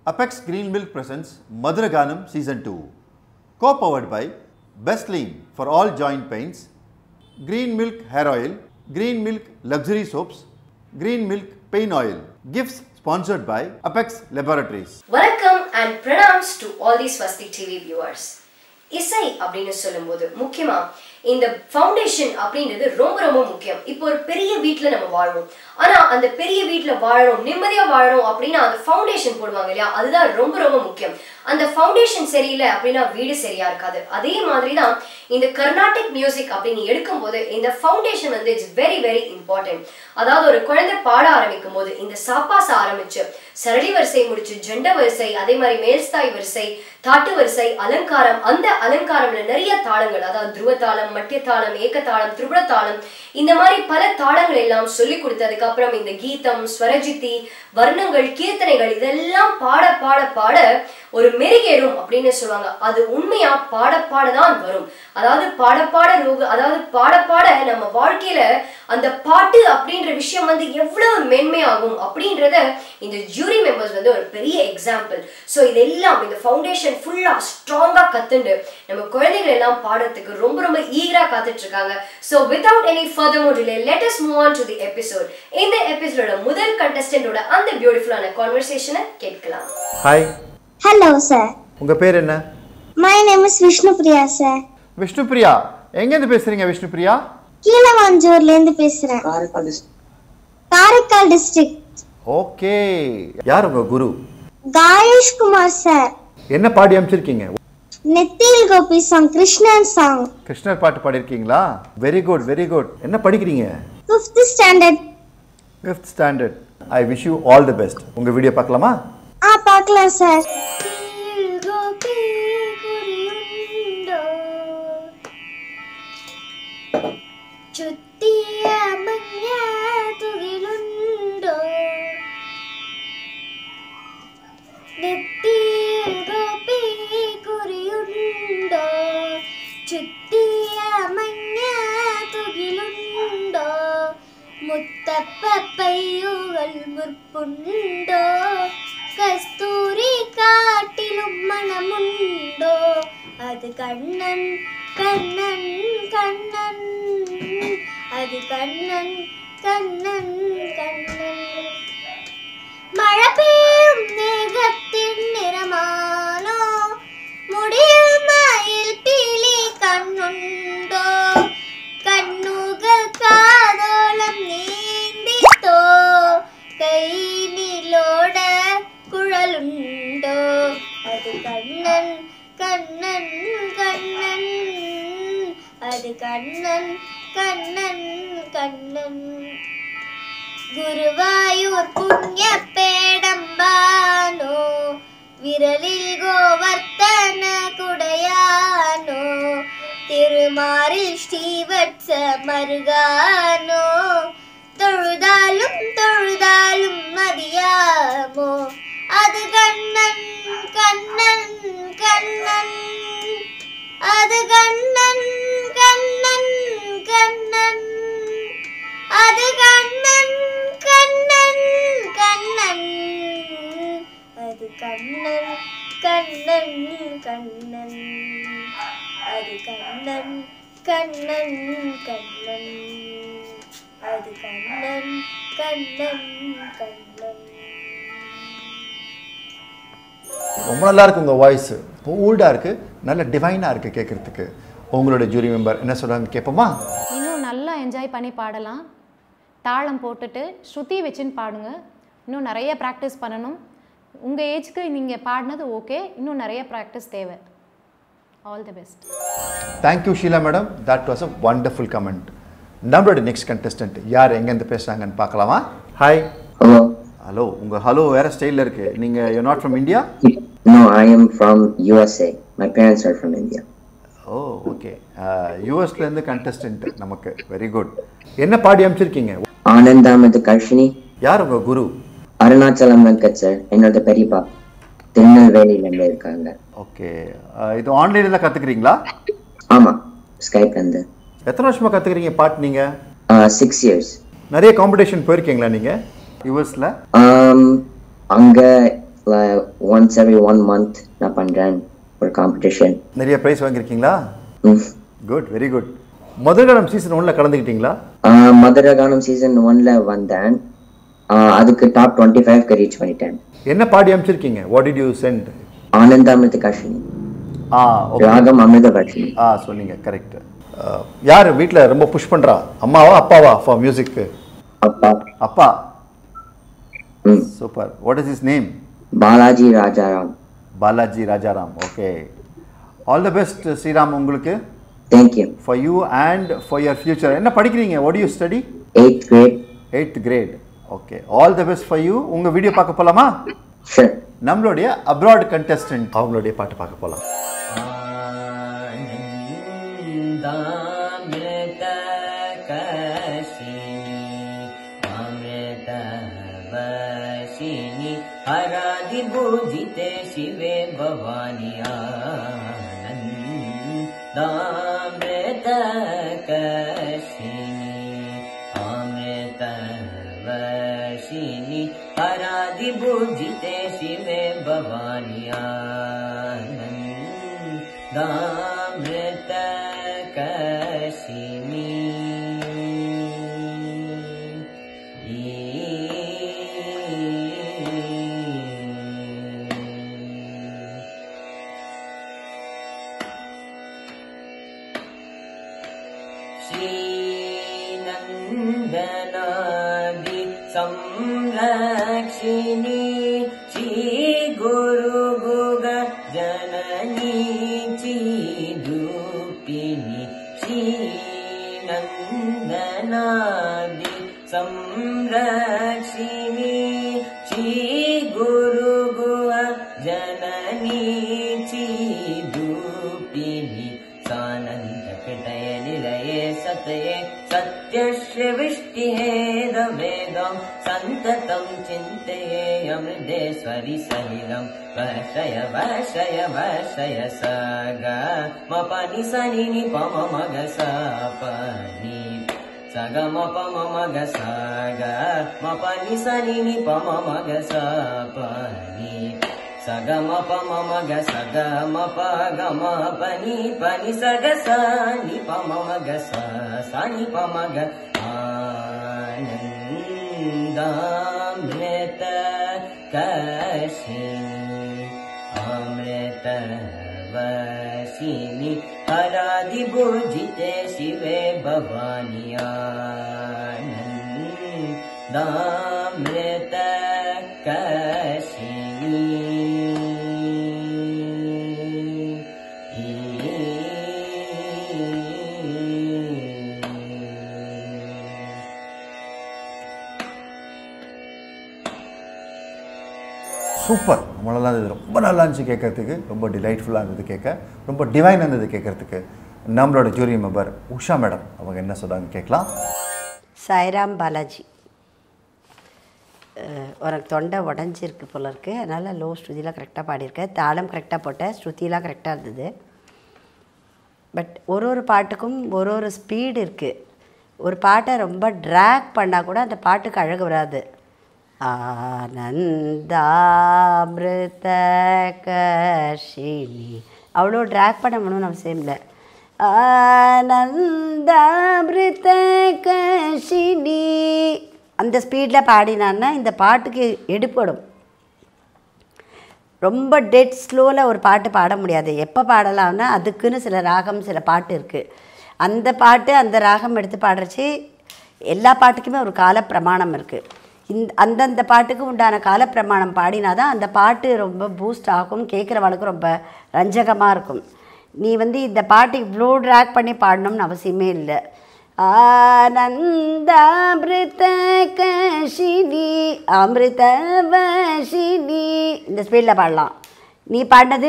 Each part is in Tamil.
Apex Green Milk presents Madhura Gaanam Season 2. Co-powered by Best Lean for all joint pains, Green Milk Hair Oil, Green Milk Luxury Soaps, Green Milk Pain Oil. Gifts sponsored by Apex Laboratories. Welcome and pranams to all these Swasthik TV viewers. இசை அப்படின்னு சொல்லும்போது முக்கியமா இந்த ஃபவுண்டேஷன் அப்படின்றது ரொம்ப ரொம்ப முக்கியம். இப்போ ஒரு பெரிய வீட்டில் நம்ம வாழணும், ஆனா அந்த பெரிய வீட்டில் வாழணும், நிம்மதியா வாழணும் அப்படின்னா அந்த ஃபவுண்டேஷன் போடுவாங்க இல்லையா, அதுதான் ரொம்ப ரொம்ப முக்கியம். அந்த ஃபவுண்டேஷன் சரியில்லை அப்படின்னா வீடு சரியா இருக்காது. அதே மாதிரி தான் இந்த கர்நாடிக் மியூசிக் அப்படின்னு எடுக்கும்போது இந்த ஃபவுண்டேஷன் வந்து இட்ஸ் வெரி வெரி இம்பார்ட்டன்ட். அதாவது ஒரு குழந்தை பாட ஆரம்பிக்கும் போது இந்த சாப்பாச ஆரம்பிச்சு சரளி வரிசை முடிச்சு ஜெண்ட வரிசை, அதே மாதிரி மேல்ஸ்தாய் வரிசை, தாட்டு வரிசை, அலங்காரம், அந்த அலங்காரம்ல நிறைய தாளங்கள், அதாவது துருவ தாளம், மட்டிய தாளம், ஏக்கத்தாளம், திரிபுர தாளம், இந்த மாதிரி பல தாளங்கள் எல்லாம் சொல்லி கொடுத்ததுக்கு அப்புறம் இந்த கீதம், ஸ்வரஜித்தி, வர்ணங்கள், கீர்த்தனைகள் இதெல்லாம் பாட பாட பாட ஒரு மெருகேறும் அப்படின்னு சொல்லுவாங்க. அது உண்மையா பாட பாடதான் வரும். அதாவது பாட பாட அதாவது பாட பாட நம்ம வாழ்க்கையில அந்த பாட்டு அப்படின்ற விஷயம் வந்து எவ்வளவு மென்மையாகும் அப்படின்றத இந்த ஜூரி மெம்பர்ஸ் வந்து ஒரு பெரிய எக்ஸாம்பிள். ஸோ இதெல்லாம் இந்த ஃபவுண்டேஷன் ஃபுல்லா ஸ்ட்ராங்கா கத்துண்டு நம்ம குழந்தைகள் எல்லாம் பாடுறதுக்கு ரொம்ப ரொம்ப ஈகரா காத்துட்டு இருக்காங்க. So without any further more delay let us move on to the episode. இந்த எபிசோட முதல் கண்டஸ்டன்டோட அந்த பியூட்டிஃபுல்லான கான்வர்சேஷனை கேட்கலாம். ஹாய். Hello sir. உங்க பேர் என்ன? My name is Vishnupriya sir. Vishnupriya. எங்க இருந்து பேசுறீங்க விஷ்ணுபிரியா? கீழவாஞ்சூர்ல இருந்து பேசுறேன். காரைக்கால் டிஸ்ட்ரிக்ட். ஓகே. யார் உங்க குரு? காயேஷ் குமார் சார். என்ன பாடி அமைச்சிருக்கீங்க? நெத்தியில் கோபி சாங், கிருஷ்ணன் சாங். கிருஷ்ணர் பாட்டு பாடிருக்கீங்களா? Very good very good. என்ன படிக்கிறீங்க? 5th standard. 5th standard. I wish you all the best. உங்க வீடியோ பார்க்கலாமா? பார்க்கலாம் சார். சுத்திய மஞ்ச துகிலுண்டோ, நெத்தியில் கோபி குறியுண்டோ, சுத்திய மஞ்ச துகிலுண்டோ, முத்தப்ப பையுகள் முற்புண்டோ, கஸ்தூரி காட்டிலும் மனமுண்டோ, அது கண்ணன் கண்ணன் கண்ணன், அது கண்ணன் கண்ணன் கண்ணன். மழை பெய்யும் மேகத்தின் நிறமானோ, முடியில் மயில் பீலி கண்ணுண்டோ, கண்ணுகள் காதோளம் நீந்தித்தோ, கை நீலோட குழலுண்டோ, அது கண்ணன் கண்ணன் கண்ணன், அது கண்ணன் கண்ணன் கண்ணன். குருவாயூர் புண்ணிய பேடம்பானோ, விரலில் கோவர்த்தன குடையானோ, திருமாரில் ஸ்ரீவத்ச மருகானோ, தொழுதாலும் தொழுதாலும் மதியாமோ, அது கண்ணன் கண்ணன் கண்ணன், அது கண்ணன் கண்ணன் கண்ணன், அது கண்ணன் கண்ணன் கண்ணன், அது கண்ணன் கண்ணன் கண்ணன், அது கண்ணன் கண்ணன் கண்ணன், அது கண்ணன் கண்ணன் கண்ணன். ரொம்ப நல்லா இருக்கு உங்க வாய்ஸ். போல்டா இருக்கு, நல்ல டிவைனா இருக்கு கேட்கறதுக்கு. உங்களோட ஜூரி மெம்பர் என்ன சொல்றாங்க கேட்போமா? இன்னும் நல்லா என்ஜாய் பண்ணி பாடலாம். தாளம் போட்டுட்டு ஸ்ருதி வச்சுன்னு பாடுங்க. இன்னும் நிறைய ப்ராக்டிஸ் பண்ணணும். உங்கள் ஏஜ்க்கு நீங்கள் பாடினது ஓகே, இன்னும் நிறைய ப்ராக்டிஸ் தேவை. All the best. Thank you Sheela madam. That was a wonderful comment. நம்மளோட நெக்ஸ்ட் கண்டஸ்டன்ட் யார் எங்கேருந்து பேசுகிறாங்கன்னு பார்க்கலாமா? ஹாய். Hello. ஹலோ. உங்கள் ஹலோ வேறு ஸ்டைலில் இருக்குது. நீங்கள் you not from India? No, I am from USA. My parents are from India. Oh okay. யூஎஸ்லேருந்து கண்டஸ்டன்ட் நமக்கு. Very good. என்ன பாடி அமைச்சிருக்கீங்க? ஆனந்தாமது கர்ஷினி. யார் உங்கள் குரு? அருணாச்சலம் வெங்கட் சார், என்னோட பெரியப்பா. திருநெல்வேலியிலேருந்து இருக்காங்க. ஓகே. இது ஆன்லைனில் தான் கற்றுக்குறீங்களா? ஆமாம், ஸ்கைப்லேருந்து. எத்தனை வருஷமாக கற்றுக்குறீங்க பாட்டு நீங்கள்? 6 years. நிறைய காம்படிஷன் போயிருக்கீங்களா நீங்கள் யூஎஸில்? அங்கே like once every 1 month நான் பண்றேன் ஒரு காம்படிஷன். நிறைய பிரைஸ் வாங்கியிருக்கீங்களா? Good, very good. மதுரை கானம் சீசன் 1ல கலந்துக்கிட்டீங்களா? மதுரை கானம் சீசன் 1ல வந்தேன். அதுக்கு டாப் 25க்கு ரீச் பண்ணிட்டேன். என்ன பாடி அனுப்பிச்சிருக்கீங்க? What did you sent? Anandamrutha Karshini. Okay. ராகம் அமிர்த காஷினி. சொன்னீங்க, கரெக்ட். யார் வீட்டில் ரொம்ப புஷ் பண்ணுறா? அம்மாவா அப்பாவா ஃபார் மியூசிக்கு? அப்பா. அப்பா. Super. What is his name? Balaji Rajaram. Balaji Rajaram. Okay. All the best Sriram உங்களுக்கு. Thank you. For you and for your future. என்ன படிக்கிறீங்க? What do you study? 8th grade. 8th grade. Okay. All the best for you. உங்க வீடியோ பார்க்க போலாமா? Sure. நம்மளுடைய abroad contestant அவங்களுடைய பாட்டு பார்க்க போலாம். हरादि पूजिते शिवे भवानी अमृतवर्षिणि हरादि पूजिते शिवे भवानी आनन्दामृतवर्षिणि श्रीनन्दनादि संरक्षिणी श्रीगुरुगुग जननी चिदूपिनी श्रीनन्दनादि संरक्षिणी श्रीगुरुगुग जननी चिदूपिनी सानन्दकटयनिलये सतये सत्यश्रविष्टिहे दवेदं सन्ततं चिन्तये अमृतेश्वरि सलिलं वर्षय वर्षय वर्षय सग मपनि सनि पम मग सपनि सग मपम मग सग मपनि सनि पम मग सपनि सग मप मग सग मप गम पनि पनि सग सनि पम मग सनि पम ग आनन्दामृत कशिनी अमृतवर्षिणि हरादि पूजिते शिवे भवानी आनन्दामृत कशिनी சூப்பர். நம்மளால இது ரொம்ப நல்லா இருந்துச்சு கேட்கறதுக்கு, ரொம்ப டிலைட்ஃபுல்லாக இருந்தது கேட்க, ரொம்ப டிவைனாக இருந்தது கேட்கறதுக்கு. நம்மளோட ஜூரி மெம்பர் உஷா மேடம் அவங்க என்ன சொல்கிறாங்க கேட்கலாம். சாய்ராம் பாலாஜி. உனக்கு தொண்டை உடஞ்சிருக்கு போல இருக்கு, அதனால் லோ ஸ்ருதிலாம் கரெக்டாக பாடியிருக்கேன், தாளம் கரெக்டாக போட்டேன், ஸ்ருதிலாம் கரெக்டாக இருந்தது. பட் ஒரு பாட்டுக்கும் ஒரு ஸ்பீடு இருக்குது. ஒரு பாட்டை ரொம்ப ட்ராக் பண்ணால் கூட அந்த பாட்டுக்கு அழகு வராது. ஆனந்தாமிருத கஷினி அவ்வளோ ட்ராக் பண்ணணும்னு அவசியம் இல்லை. ஆனந்தாமிருத கஷினி அந்த ஸ்பீடில் பாடினான்னா இந்த பாட்டுக்கு எடுப்படும். ரொம்ப டெட் ஸ்லோவில் ஒரு பாட்டு பாட முடியாது. எப்போ பாடலாம்னா அதுக்குன்னு சில ராகம் சில பாட்டு இருக்குது. அந்த பாட்டு அந்த ராகம் எடுத்து பாடுறச்சு எல்லா பாட்டுக்குமே ஒரு கால பிரமாணம் இருக்குது. அந்தந்த பாட்டுக்கு உண்டான காலப்பிரமாணம் பாடினா தான் அந்த பாட்டு ரொம்ப பூஸ்ட் ஆகும், கேட்குறவளுக்கு ரொம்ப ரஞ்சகமாக இருக்கும். நீ இந்த பாட்டு இவ்வளோ ட்ராக் பண்ணி பாடணும்னு அவசியமே இல்லை. ஆனந்தாமிருத கஷினி அமிர்தவர்ஷினி இந்த ஸ்பீடில் பாடலாம். நீ பாடினது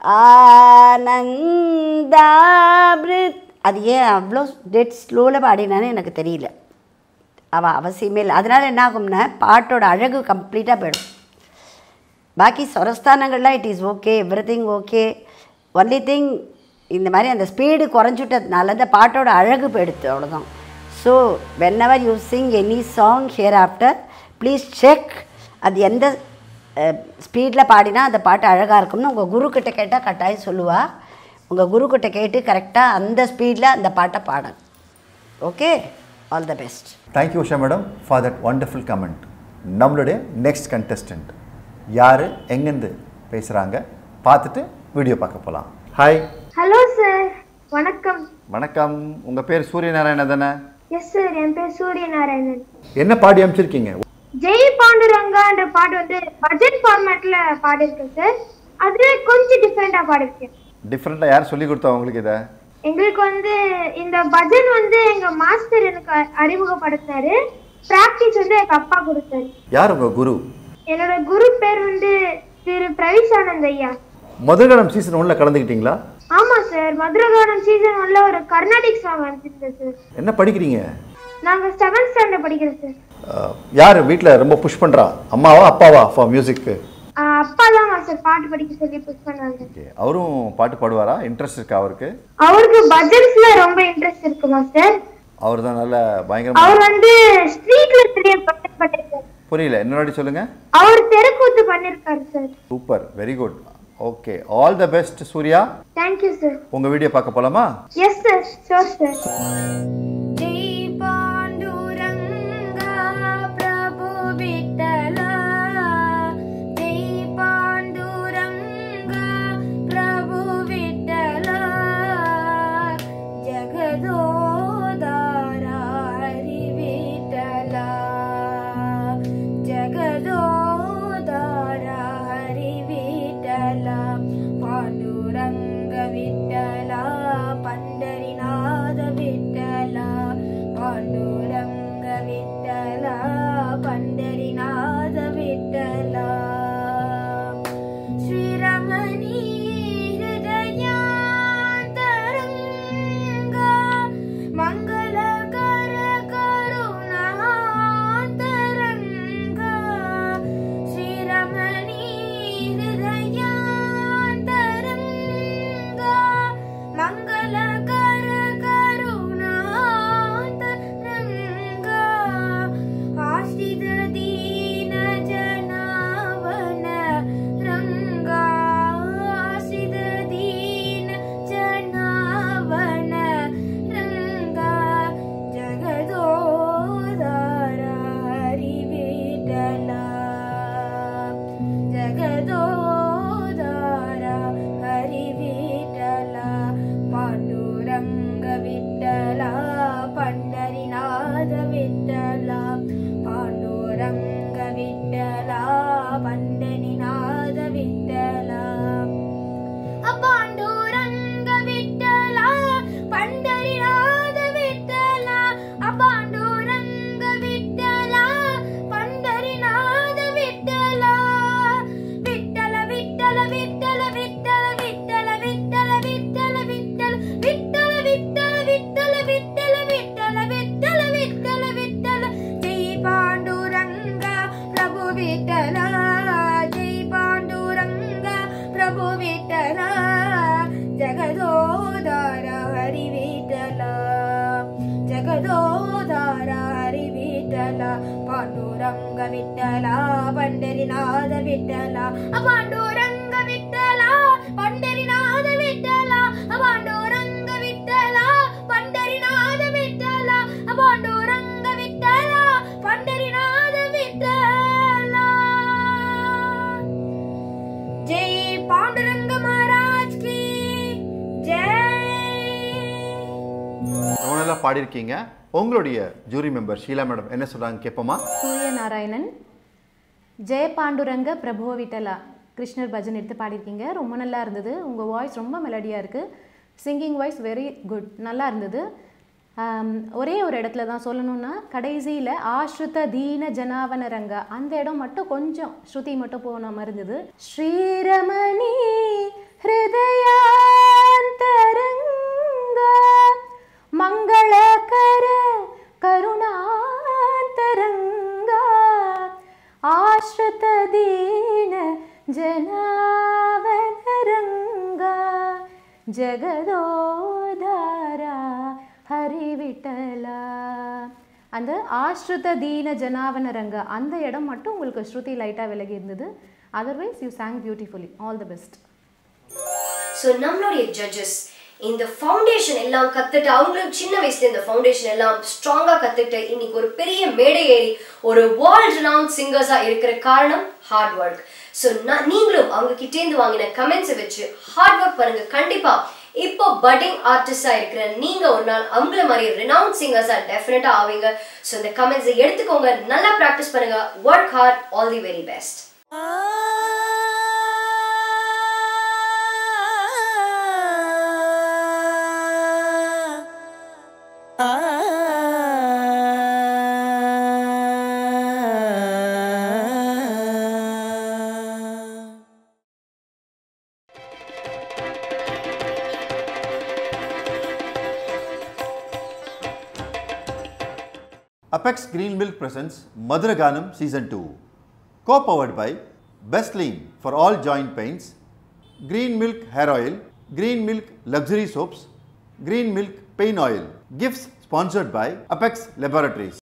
ஆனந்தாமிருத் அது ஏன் அவ்வளோ டெட் ஸ்லோவில் பாடினான்னு எனக்கு தெரியல. அவசியமே இல்லை. அதனால் என்ன ஆகும்னா பாட்டோட அழகு கம்ப்ளீட்டாக போயிடும். பாக்கி ஸ்வரஸ்தானங்கள்லாம் it is okay, everything okay. Only thing இந்த மாதிரி அந்த ஸ்பீடு குறைஞ்சிட்டதுனால அந்த பாட்டோட அழகு போயிடுது, அவ்வளோதான். So whenever you sing any song hereafter please check அது எந்த ஸ்பீடில் பாடினா அந்த பாட்டு அழகாக இருக்கும்னு உங்கள் குருக்கிட்ட கேட்டால் கட்டாயம் சொல்லுவாள். உங்கள் குருக்கிட்ட கேட்டு கரெக்டாக அந்த ஸ்பீடில் அந்த பாட்டை பாடணும். Okay, all the best. Thank you Usha madam for that wonderful comment. நம்மளுடைய நெக்ஸ்ட் கண்டெஸ்டன்ட் யார், எங்கேருந்து பேசுகிறாங்க பார்த்துட்டு வீடியோ பார்க்க போகலாம். ஹாய். ஹலோ சார், வணக்கம். வணக்கம். உங்கள் பேர் சூரியநாராயணன் தானே? எஸ் சார், என் பேர் சூரியநாராயணன். என்ன பாடி அமைச்சிருக்கீங்க? ஜெய் பாண்டுரங்கான்ற பாட்டு வந்து பஜன் ஃபார்மேட்ல பாடிருக்கேன் சார். அதுல கொஞ்சம் டிஃப்ரெண்டா பாடிருக்கேன். டிஃப்ரெண்டா யார் சொல்லி கொடுத்தா உங்களுக்கு இதை? எங்களுக்கு வந்து இந்த பஜன் வந்து எங்க மாஸ்டர் எனக்கு அறிமுகப்படுத்தினாரு. பிராக்டிஸ் வந்து எங்க அப்பா கொடுத்தாரு. யார் உங்க குரு? என்னோட குரு பேர் வந்து திரு பிரவிசானந்த் ஐயா. மதுரகானம் சீசன் 1ல கலந்துக்கிட்டீங்களா? ஆமா சார், மதுரகானம் சீசன் 1ல ஒரு கர்நாடிக் சாங் வந்துச்சு சார். என்ன படிக்கிறீங்க? நாங்க 7th ஸ்டாண்டர்ட் படிக்கிறோம் சார். யார் வீட்ல ரொம்ப புஷ் பண்றா, அம்மாவா அப்பாவா ஃபார் மியூசிக்? அப்பா தான் சார் பாட்டு படிக்க சொல்லி புஷ் பண்ணாங்க. ஓகே, அவரும் பாட்டு பாடுவாரா? இன்ட்ரெஸ்ட் இருக்கா அவருக்கு? அவருக்கு பஜன்ஸ்ல ரொம்ப இன்ட்ரெஸ்ட் இருக்கு மாஸ்டர். அவர் தான் நல்ல பயங்கரமா. அவர் வந்து ஸ்ட்ரீட்ல தெரிய பண்ணிருக்காரு. புரியல, இன்னொரு சொல்லுங்க. அவர் தெருக்கூத்து பண்ணிருக்காரு sir. Super, very good. Okay, all the best Surya. Thank you sir. உங்க வீடியோ பார்க்க போலாமா? Yes sir, sure sir. பாடிருக்கீங்க. உங்களுடைய ஜூரி மெம்பர் ஷீலா மேடம் என்ன சொல்றாங்க கேட்போமா? சூரியநாராயணன், ஜெய பாண்டுரங்க பிரபு விட்டலா கிருஷ்ணர் பஜன் எடுத்து பாடியிருக்கீங்க. ரொம்ப நல்லா இருந்தது. உங்கள் வாய்ஸ் ரொம்ப மெலடியாக இருக்குது. சிங்கிங் வாய்ஸ் வெரி குட், நல்லா இருந்தது. ஒரே ஒரு இடத்துல தான் சொல்லணும்னா, கடைசியில் ஆஸ்ருத தீன ஜனாவன ரங்க அந்த இடம் மட்டும் கொஞ்சம் ஸ்ருதி மட்டும் போன மாதிரி இருந்தது. ஸ்ரீரமணி ஹிருதயாந்தரங்க மங்களகர கருணாந்தரங்க ஆஸ்ருத தீன ஜனாவனரங்க ஜகதோதாரா ஹரிவிட்டலா. அந்த ஆஸ்ருத தீன ஜனாவனரங்க அந்த இடம் மட்டும் உங்களுக்கு ஸ்ருதி லைட்டாக விலகி இருந்தது. Otherwise you sang beautifully. All the best. So நம்மளுடைய ஜட்ஜஸ் இந்த ஃபவுண்டேஷன் எல்லாம் கற்றுட்டு அவங்களும் சின்ன வயசுல இந்த ஃபவுண்டேஷன் எல்லாம் ஸ்ட்ராங்காக கற்றுக்கிட்டு இன்னைக்கு ஒரு பெரிய மேடை ஏறி ஒரு வேர்ல்ட் ரினவுண்ட் சிங்கர்ஸாக இருக்கிற காரணம் ஹார்ட் ஒர்க். ஸோ நீங்களும் அவங்க கிட்டேருந்து வாங்கின கமெண்ட்ஸை வச்சு ஹார்ட் ஒர்க் பண்ணுங்க. கண்டிப்பாக இப்போ பட்டிங் ஆர்டிஸ்டாக இருக்கிற நீங்கள் ஒரு நாள் அவங்கள மாதிரி ரினவுண்ட் சிங்கர்ஸாக டெஃபினட்டாக ஆவீங்க. ஸோ இந்த கமெண்ட்ஸை எடுத்துக்கோங்க, நல்லா ப்ராக்டிஸ் பண்ணுங்க, work hard, all the very best. Apex Green Milk presents Madhura Gaanam Season 2, co-powered by Best Lean for all joint pains, Green Milk Hair Oil, Green Milk Luxury Soaps, Green Milk Pain Oil. Gifts sponsored by Apex Laboratories.